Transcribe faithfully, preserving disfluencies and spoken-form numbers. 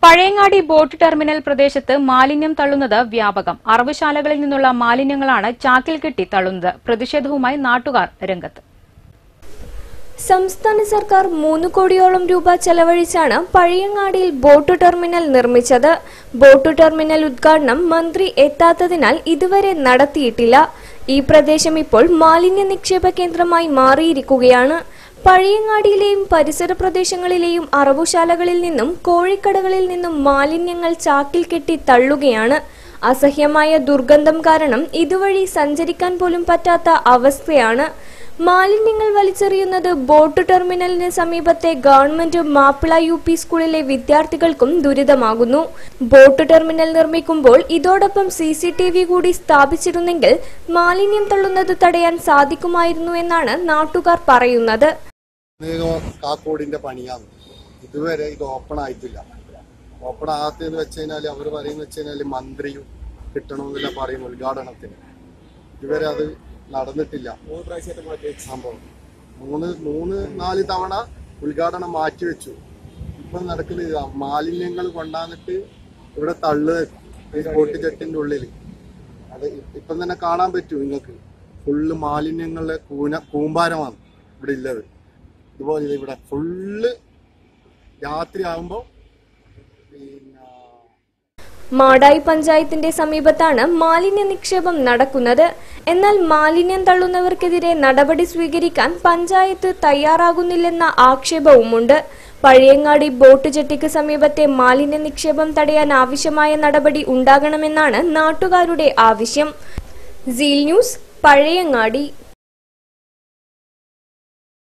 Pazhayangadi boat terminal പ്രദേശത്ത് മാലിന്യം തള്ളുന്നത് വ്യാപകം. അറവുശാലകളിൽ നിന്നുള്ള മാലിന്യങ്ങളാണ് ചാക്കിൽ കെട്ടി തള്ളുന്നത്. പ്രതിഷേധവുമായി നാട്ടുകാർ രംഗത്ത്. സംസ്ഥാന സർക്കാർ മൂന്ന് കോടിയോളം രൂപ ചെലവഴിച്ചാണ് പഴയങ്ങാടിയിൽ ബോട്ട് ടെർമിനൽ നിർമ്മിച്ചത്. ബോട്ട് ടെർമിനൽ ഉദ്ഘാടനം മന്ത്രി എത്താത്തതിനാൽ ഇതുവരെ നടത്തിയിട്ടില്ല. ഈ പ്രദേശം ഇപ്പോൾ മാലിന്യ നിക്ഷേപ കേന്ദ്രമായി മാറിയിരിക്കുകയാണ്. പഴയങ്ങാടിയിലെയും പരിസര പ്രദേശങ്ങളിലെയും അറവുശാലകളിൽ നിന്നും കോഴിക്കടകളിൽ നിന്നും മാലിന്യങ്ങൾ ചാക്കിൽ കെട്ടി തള്ളുകയാണ്. അസഹ്യമായ ദുർഗന്ധം കാരണം ഇതുവഴി സഞ്ചരിക്കാൻ പോലും പറ്റാത്ത അവസ്ഥയാണ്. മാലിന്യങ്ങൾ വലിച്ചെറിയുന്നത് ബോട്ട് ടെർമിനലിന് സമീപത്തെ ഗവൺമെന്റ് മാപ്പിള യു പി സ്കൂളിലെ വിദ്യാർത്ഥികൾക്കും ദുരിതമാകുന്നു. ബോട്ട് ടെർമിനൽ നിർമ്മിക്കുമ്പോൾ ഇതോടൊപ്പം സി സി ടി വി കൂടി സ്ഥാപിച്ചിരുന്നെങ്കിൽ മാലിന്യം തള്ളുന്നത് തടയാൻ സാധിക്കുമായിരുന്നു എന്നാണ് നാട്ടുകാർ പറയുന്നത്. കാക്കോടിന്റെ പണിയാണ്. ഇതുവരെ ഇത് ഓപ്പൺ ആയിട്ടില്ല. ഓപ്പൺ ആകാത്തെന്ന് വെച്ച് കഴിഞ്ഞാൽ അവർ പറയുന്ന വെച്ച് കഴിഞ്ഞാല് മന്ത്രിയും കിട്ടണമെന്നില്ല പറയും ഉദ്ഘാടനത്തിന്. ഇതുവരെ അത് നടന്നിട്ടില്ല. സംഭവം മൂന്ന് മൂന്ന് നാല് തവണ ഉദ്ഘാടനം മാറ്റിവെച്ചു. ഇപ്പൊ നടക്കുന്നത് മാലിന്യങ്ങൾ കൊണ്ടാന്നിട്ട് ഇവിടെ തള്ളു ബോട്ടുചട്ടിന്റെ ഉള്ളിൽ. അത് ഇപ്പം തന്നെ കാണാൻ പറ്റും നിങ്ങൾക്ക്. ഫുള്ള് മാലിന്യങ്ങളുടെ കൂന കൂമ്പാരമാണ് ഇവിടെ ഉള്ളത്. ഇതുപോലെ ഇവിടെ ഫുള്ള് രാത്രി ആകുമ്പോ പിന്നെ മാടായി പഞ്ചായത്തിന്റെ സമീപത്താണ് മാലിന്യ നിക്ഷേപം നടക്കുന്നത്. എന്നാൽ മാലിന്യം തള്ളുന്നവർക്കെതിരെ നടപടി സ്വീകരിക്കാൻ പഞ്ചായത്ത് തയ്യാറാകുന്നില്ലെന്ന ആക്ഷേപവുമുണ്ട്. പഴയങ്ങാടി ബോട്ട് ജെട്ടിക്ക് സമീപത്തെ മാലിന്യ നിക്ഷേപം തടയാൻ ആവശ്യമായ നടപടി ഉണ്ടാകണമെന്നാണ് നാട്ടുകാരുടെ ആവശ്യം. Seal news, Pazhayangadi.